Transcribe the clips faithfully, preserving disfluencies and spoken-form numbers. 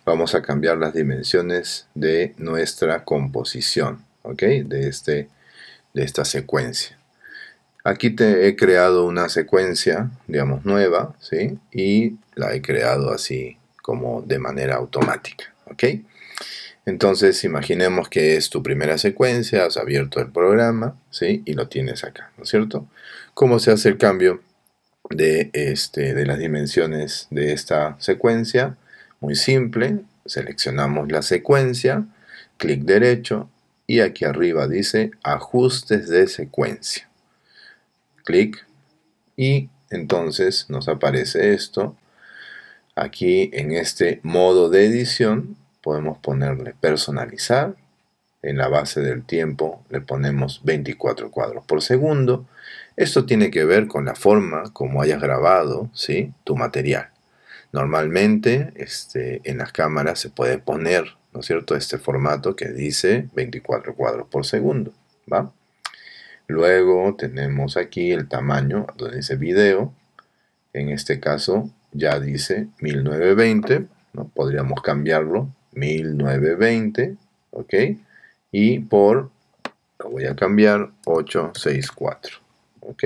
vamos a cambiar las dimensiones de nuestra composición, ¿ok? De, este, de esta secuencia. Aquí te he creado una secuencia, digamos, nueva, ¿sí? Y la he creado así como de manera automática, ¿ok? Entonces, imaginemos que es tu primera secuencia, has abierto el programa, ¿sí? Y lo tienes acá, ¿no es cierto? ¿Cómo se hace el cambio de, este, de las dimensiones de esta secuencia? Muy simple, seleccionamos la secuencia, clic derecho, y aquí arriba dice Ajustes de secuencia. Clic, y entonces nos aparece esto. Aquí en este modo de edición podemos ponerle personalizar. En la base del tiempo le ponemos veinticuatro cuadros por segundo. Esto tiene que ver con la forma como hayas grabado, ¿sí?, tu material. Normalmente este, en las cámaras se puede poner, ¿no es cierto?, este formato que dice veinticuatro cuadros por segundo, ¿va? Luego tenemos aquí el tamaño donde dice video. En este caso ya dice mil novecientos veinte, ¿no? Podríamos cambiarlo mil novecientos veinte, ¿ok? Y por, lo voy a cambiar, ochocientos sesenta y cuatro, ¿ok?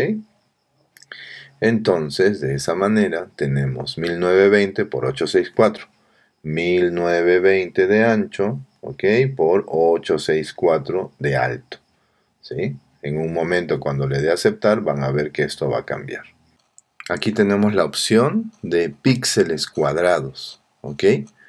Entonces, de esa manera tenemos mil novecientos veinte por ochocientos sesenta y cuatro, mil novecientos veinte de ancho, ¿ok? Por ochocientos sesenta y cuatro de alto, ¿sí? En un momento cuando le dé a aceptar van a ver que esto va a cambiar. Aquí tenemos la opción de píxeles cuadrados, ¿ok?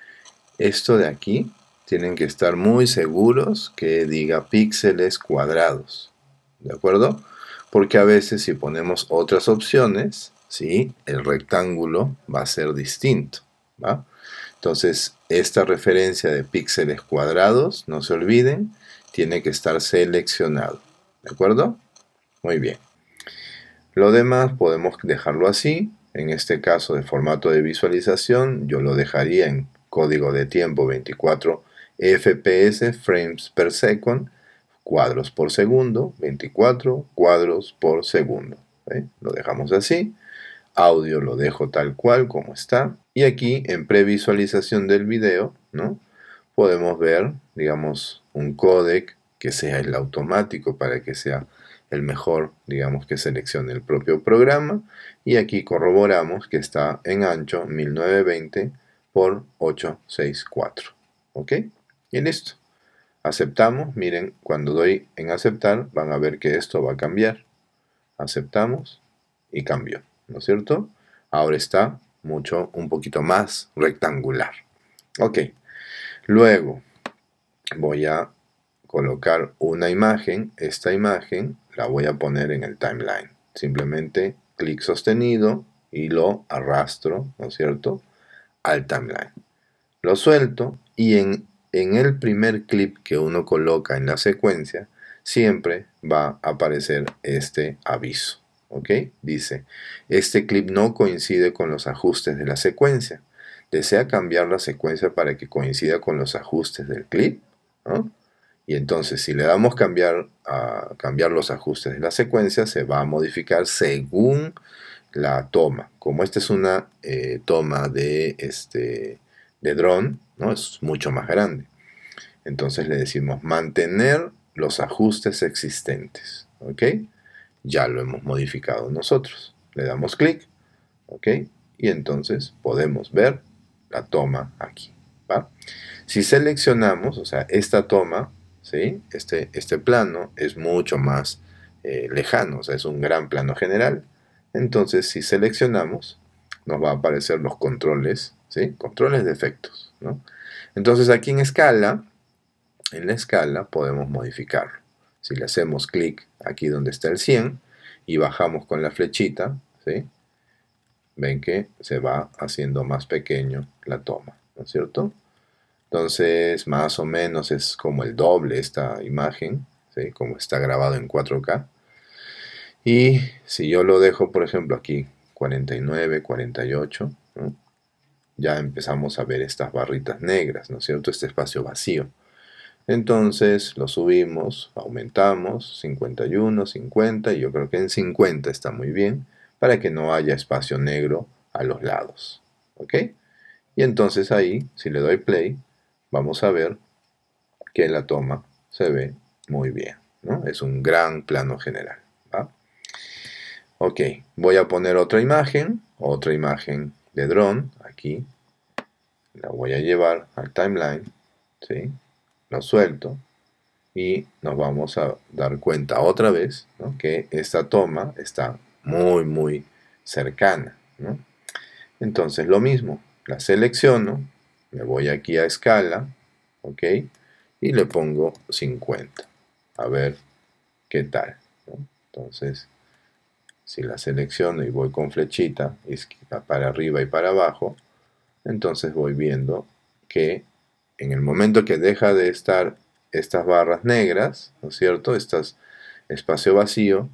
Esto de aquí tienen que estar muy seguros que diga píxeles cuadrados, ¿de acuerdo? Porque a veces si ponemos otras opciones, ¿sí?, el rectángulo va a ser distinto, ¿va? Entonces, esta referencia de píxeles cuadrados, no se olviden, tiene que estar seleccionado, ¿de acuerdo? Muy bien. Lo demás podemos dejarlo así. En este caso de formato de visualización, yo lo dejaría en código de tiempo veinticuatro F P S, frames per second, cuadros por segundo, veinticuatro cuadros por segundo. ¿eh? Lo dejamos así. Audio lo dejo tal cual como está. Y aquí en previsualización del video, ¿no?, podemos ver, digamos, un códec que sea el automático para que sea el mejor, digamos, que seleccione el propio programa. Y aquí corroboramos que está en ancho mil novecientos veinte por ochocientos sesenta y cuatro. ¿Ok? Y listo. Aceptamos. Miren, cuando doy en aceptar, van a ver que esto va a cambiar. Aceptamos y cambió, ¿no es cierto? Ahora está mucho, un poquito más rectangular. Ok. Luego voy a colocar una imagen. Esta imagen la voy a poner en el timeline. Simplemente clic sostenido y lo arrastro, ¿no es cierto?, al timeline. Lo suelto y en, en el primer clip que uno coloca en la secuencia, siempre va a aparecer este aviso. ¿Ok? Dice, este clip no coincide con los ajustes de la secuencia. ¿Desea cambiar la secuencia para que coincida con los ajustes del clip? ¿No? Y entonces si le damos cambiar, a cambiar los ajustes de la secuencia, se va a modificar según la toma. Como esta es una eh, toma de, este, de dron, ¿no?, es mucho más grande. Entonces le decimos mantener los ajustes existentes. ¿Ok? Ya lo hemos modificado nosotros. Le damos clic, ¿ok? Y entonces podemos ver la toma aquí, ¿va? Si seleccionamos, o sea, esta toma, ¿sí?, este, este plano es mucho más eh, lejano, o sea, es un gran plano general. Entonces, si seleccionamos, nos va a aparecer los controles, ¿sí?, controles de efectos, ¿no? Entonces, aquí en escala, en la escala podemos modificarlo. Si le hacemos clic aquí donde está el cien y bajamos con la flechita, ¿sí?, ven que se va haciendo más pequeño la toma, ¿no es cierto? Entonces, más o menos es como el doble esta imagen, ¿sí?, como está grabado en cuatro K. Y si yo lo dejo, por ejemplo, aquí cuarenta y nueve, cuarenta y ocho, ¿no?, ya empezamos a ver estas barritas negras, ¿no es cierto?, este espacio vacío. Entonces lo subimos, aumentamos, cincuenta y uno, cincuenta, y yo creo que en cincuenta está muy bien, para que no haya espacio negro a los lados. ¿Ok? Y entonces ahí, si le doy play, vamos a ver que la toma se ve muy bien, ¿no? Es un gran plano general, ¿va? Ok, voy a poner otra imagen, otra imagen de dron, aquí. La voy a llevar al timeline, ¿sí? Lo suelto y nos vamos a dar cuenta otra vez, ¿no?, que esta toma está muy, muy cercana, ¿no? Entonces lo mismo, la selecciono, me voy aquí a escala, ¿ok? Y le pongo cincuenta, a ver qué tal, ¿no? Entonces, si la selecciono y voy con flechita para arriba y para abajo, entonces voy viendo que en el momento que deja de estar estas barras negras, ¿no es cierto?, estas espacio vacío,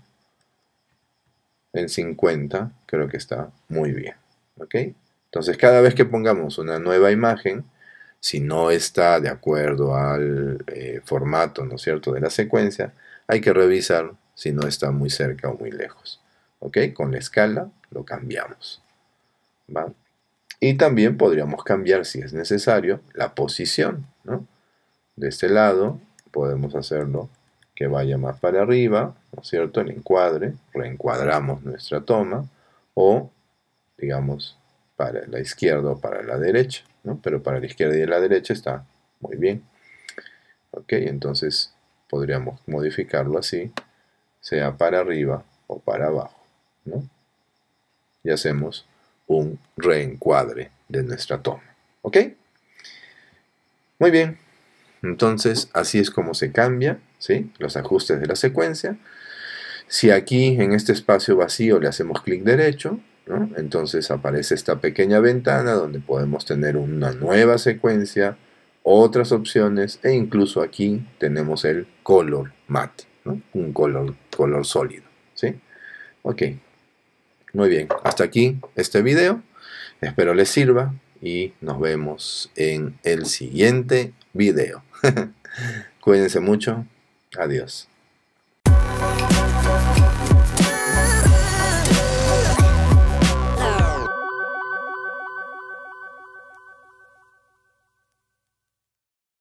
en cincuenta creo que está muy bien, ¿ok? Entonces cada vez que pongamos una nueva imagen, si no está de acuerdo al eh, formato, ¿no es cierto?, de la secuencia, hay que revisar si no está muy cerca o muy lejos, ¿ok? Con la escala lo cambiamos, ¿va? Y también podríamos cambiar, si es necesario, la posición, ¿no? De este lado podemos hacerlo que vaya más para arriba, ¿no es cierto?, el encuadre, reencuadramos nuestra toma, o, digamos, para la izquierda o para la derecha, ¿no? Pero para la izquierda y la derecha está muy bien. Ok, entonces podríamos modificarlo así, sea para arriba o para abajo, ¿no? Y hacemos un reencuadre de nuestra toma. ¿Ok? Muy bien. Entonces, así es como se cambia, ¿sí?, los ajustes de la secuencia. Si aquí en este espacio vacío le hacemos clic derecho, ¿no?, entonces aparece esta pequeña ventana donde podemos tener una nueva secuencia, otras opciones, e incluso aquí tenemos el color matte, ¿no?, un color, color sólido, ¿sí? Ok, muy bien, hasta aquí este video, espero les sirva y nos vemos en el siguiente video. Cuídense mucho, adiós.